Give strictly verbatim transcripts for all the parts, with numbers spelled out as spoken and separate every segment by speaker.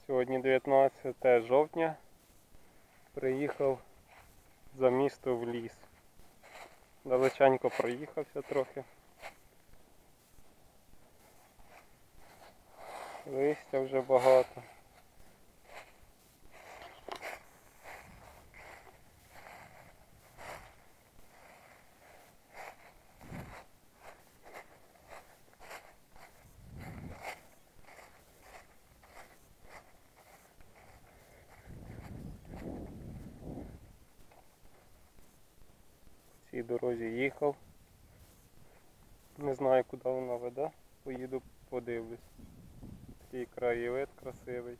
Speaker 1: Сьогодні дев'ятнадцяте жовтня. Приїхав за місто в ліс. Далеченько проїхався трохи. Листя вже багато. По цій дорозі їхав. Не знаю, куди вона веде. Поїду подивлюсь. Такий краєвид красивий.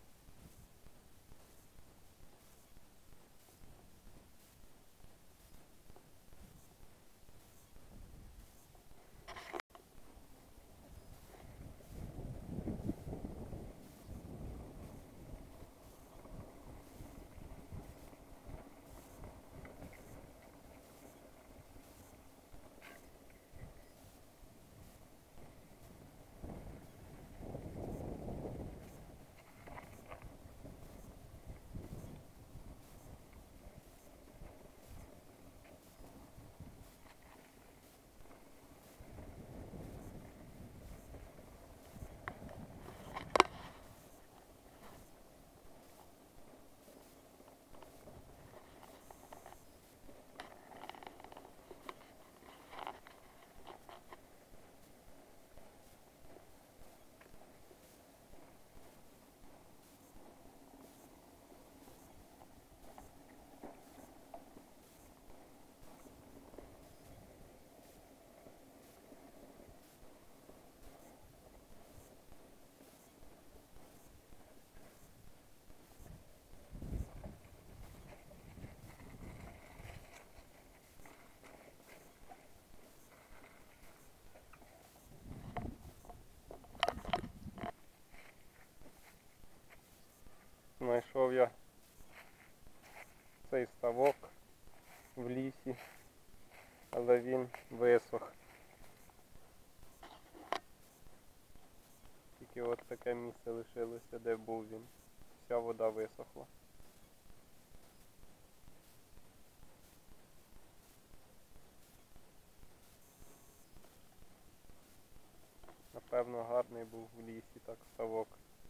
Speaker 1: Знайшов я цей ставок в лісі, але він висох. Тільки от таке місце лишилося, де був він. Вся вода висохла. Напевно, гарний був в лісі так ставок.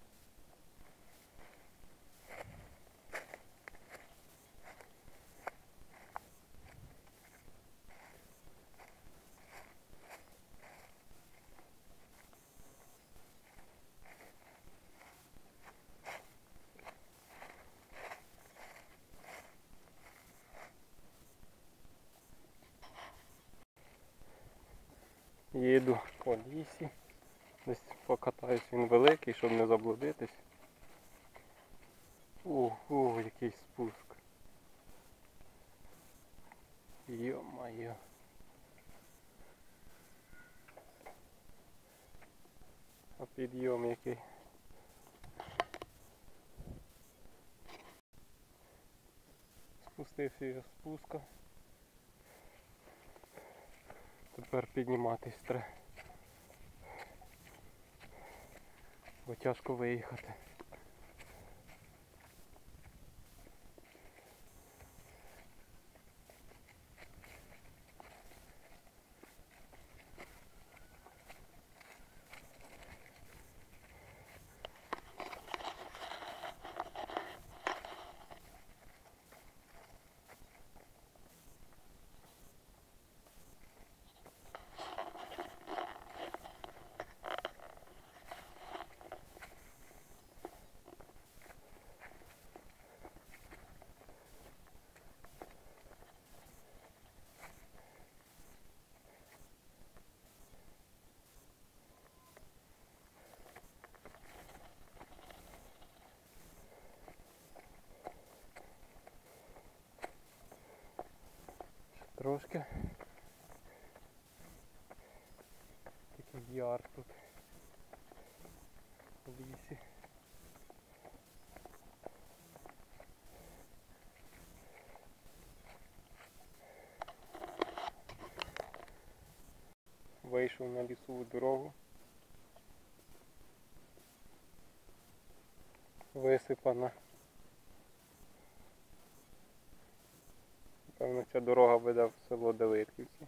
Speaker 1: Їду по лісі, десь покатаюсь, він великий, щоб не заблудитись. Ого, який спуск. Йо-моє. А підйом який. Спустився я з спуска. Тепер підніматись треба. Бо тяжко виїхати. Трошки. Такий яр тут в лісі. Вийшов на лісову дорогу. висипана. Певно, ця дорога веде в село Давидківці.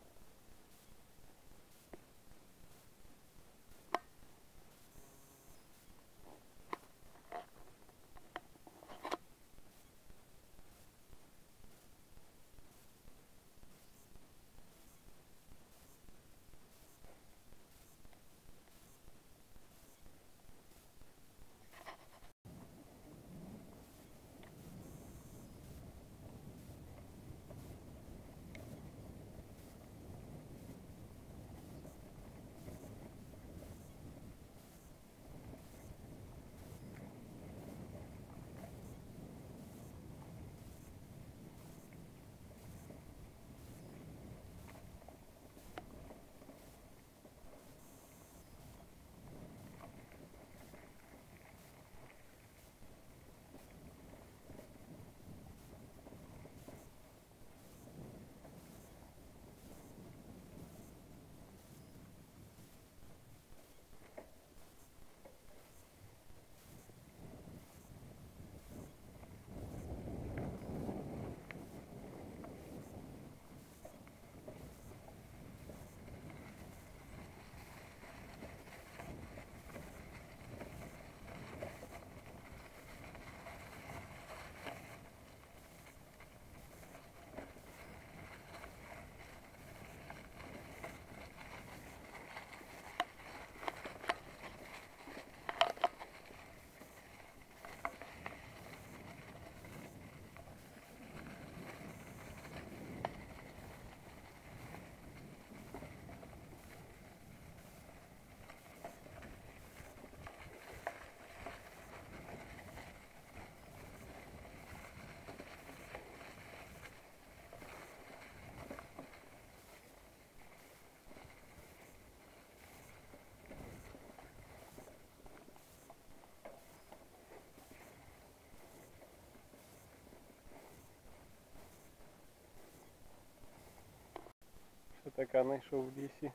Speaker 1: Що таке знайшов в лісі?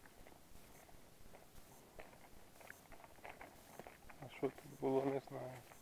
Speaker 1: А що тут було, не знаю.